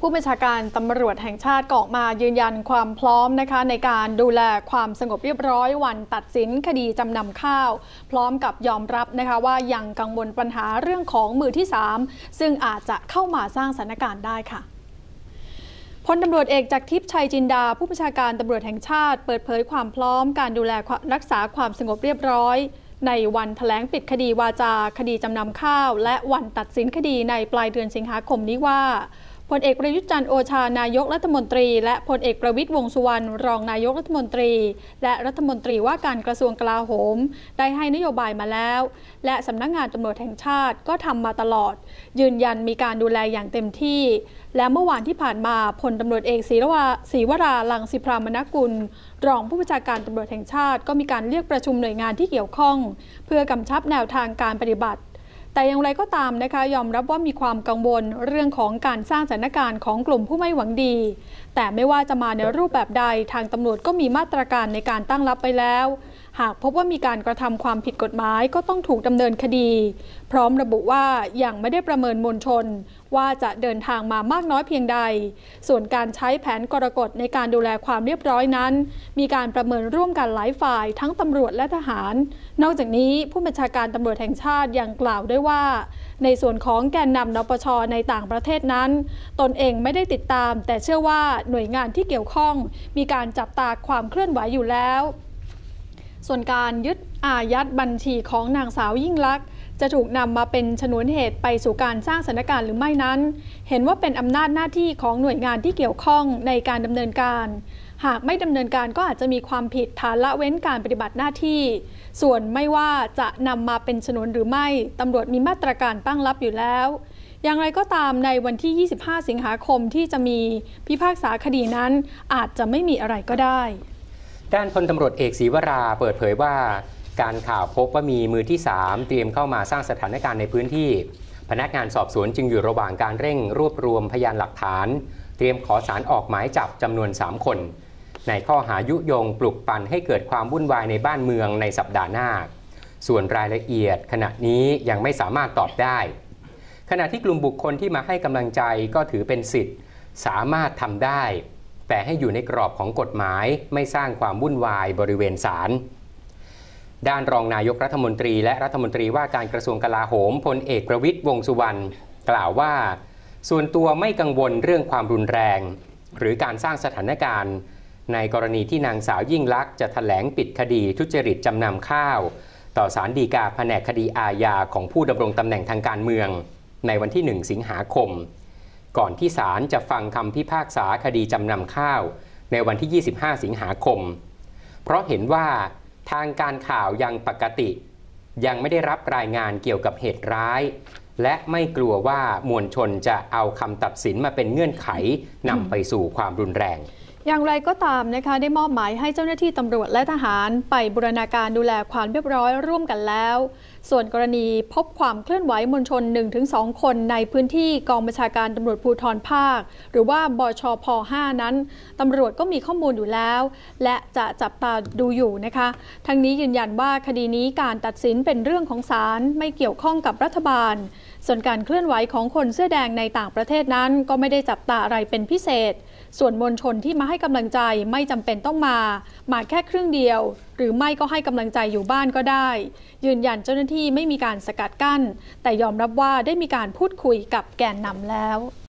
ผู้บัญชาการตำรวจแห่งชาติก็ออกมายืนยันความพร้อมนะคะในการดูแลความสงบเรียบร้อยวันตัดสินคดีจำนำข้าวพร้อมกับยอมรับนะคะว่ายังกังวลปัญหาเรื่องของมือที่3ซึ่งอาจจะเข้ามาสร้างสถานการณ์ได้ค่ะพลตำรวจเอกจักรทิพย์ชัยจินดาผู้บัญชาการตำรวจแห่งชาติเปิดเผยความพร้อมการดูแลรักษาความสงบเรียบร้อยในวันแถลงปิดคดีวาจาคดีจำนำข้าวและวันตัดสินคดีในปลายเดือนสิงหาคมนี้ว่าพลเอกประยุทธ์จันทร์โอชานายกรัฐมนตรีและพลเอกประวิตรวงษ์สุวรรณรองนายกรัฐมนตรีและรัฐมนตรีว่าการกระทรวงกลาโหมได้ให้นโยบายมาแล้วและสำนักงานตำรวจแห่งชาติก็ทำมาตลอดยืนยันมีการดูแลอย่างเต็มที่และเมื่อวานที่ผ่านมาพลตำรวจเอกศรีวรารังสิพรามนกุลรองผู้บัญชาการตำรวจแห่งชาติก็มีการเรียกประชุมหน่วยงานที่เกี่ยวข้องเพื่อกำชับแนวทางการปฏิบัติแต่อย่างไรก็ตามนะคะยอมรับว่ามีความกังวลเรื่องของการสร้างสถานการณ์ของกลุ่มผู้ไม่หวังดีแต่ไม่ว่าจะมาในรูปแบบใดทางตำรวจก็มีมาตรการในการตั้งรับไปแล้วหากพบว่ามีการกระทำความผิดกฎหมายก็ต้องถูกดำเนินคดีพร้อมระบุว่ายังไม่ได้ประเมินมวลชนว่าจะเดินทางมามากน้อยเพียงใดส่วนการใช้แผนกลกฎในการดูแลความเรียบร้อยนั้นมีการประเมินร่วมกันหลายฝ่ายทั้งตำรวจและทหารนอกจากนี้ผู้บัญชาการตำรวจแห่งชาติยังกล่าวด้วยว่าในส่วนของแกนนำนปช.ในต่างประเทศนั้นตนเองไม่ได้ติดตามแต่เชื่อว่าหน่วยงานที่เกี่ยวข้องมีการจับตาความเคลื่อนไหวอยู่แล้วส่วนการยึดอายัดบัญชีของนางสาวยิ่งลักษณ์จะถูกนำมาเป็นชนวนเหตุไปสู่การสร้างสถานการณ์หรือไม่นั้นเห็นว่าเป็นอำนาจหน้าที่ของหน่วยงานที่เกี่ยวข้องในการดำเนินการหากไม่ดำเนินการก็อาจจะมีความผิดฐานละเว้นการปฏิบัติหน้าที่ส่วนไม่ว่าจะนำมาเป็นชนวนหรือไม่ตำรวจมีมาตรการตั้งรับอยู่แล้วอย่างไรก็ตามในวันที่25สิงหาคมที่จะมีพิพากษาคดีนั้นอาจจะไม่มีอะไรก็ได้ด้านพลตำรวจเอกศรีวราเปิดเผยว่าการข่าวพบว่ามีมือที่3เตรียมเข้ามาสร้างสถานการณ์ในพื้นที่พนักงานสอบสวนจึงอยู่ระหว่างการเร่งรวบรวมพยานหลักฐานเตรียมขอศาลออกหมายจับจำนวน3คนในข้อหายุยงปลุกปั่นให้เกิดความวุ่นวายในบ้านเมืองในสัปดาห์หน้าส่วนรายละเอียดขณะนี้ยังไม่สามารถตอบได้ขณะที่กลุ่มบุคคลที่มาให้กำลังใจก็ถือเป็นสิทธิ์สามารถทำได้แต่ให้อยู่ในกรอบของกฎหมายไม่สร้างความวุ่นวายบริเวณศาลด้านรองนายกรัฐมนตรีและรัฐมนตรีว่าการกระทรวงกลาโหมพลเอกประวิตรวงษ์สุวรรณกล่าวว่าส่วนตัวไม่กังวลเรื่องความรุนแรงหรือการสร้างสถานการณ์ในกรณีที่นางสาวยิ่งลักษณ์จะแถลงปิดคดีทุจริตจำนำข้าวต่อศาลฎีกาแผนกคดีอาญาของผู้ดำรงตำแหน่งทางการเมืองในวันที่1สิงหาคมก่อนที่ศาลจะฟังคำพิพากษาคดีจำนำข้าวในวันที่25สิงหาคมเพราะเห็นว่าทางการข่าวยังปกติยังไม่ได้รับรายงานเกี่ยวกับเหตุร้ายและไม่กลัวว่ามวลชนจะเอาคำตัดสินมาเป็นเงื่อนไขนำไปสู่ความรุนแรงอย่างไรก็ตามนะคะได้มอบหมายให้เจ้าหน้าที่ตำรวจและทหารไปบูรณาการดูแลความเรียบร้อยร่วมกันแล้วส่วนกรณีพบความเคลื่อนไหวมวลชน 1-2 คนในพื้นที่กองบัญชาการตำรวจภูธรภาคหรือว่าบชพ. 5นั้นตำรวจก็มีข้อมูลอยู่แล้วและจะจับตาดูอยู่นะคะทั้งนี้ยืนยันว่าคดีนี้การตัดสินเป็นเรื่องของศาลไม่เกี่ยวข้องกับรัฐบาลส่วนการเคลื่อนไหวของคนเสื้อแดงในต่างประเทศนั้นก็ไม่ได้จับตาอะไรเป็นพิเศษส่วนมวลชนที่มาให้กำลังใจไม่จำเป็นต้องมาแค่ครึ่งเดียวหรือไม่ก็ให้กำลังใจอยู่บ้านก็ได้ยืนยันเจ้าหน้าที่ไม่มีการสกัดกั้นแต่ยอมรับว่าได้มีการพูดคุยกับแกนนำแล้ว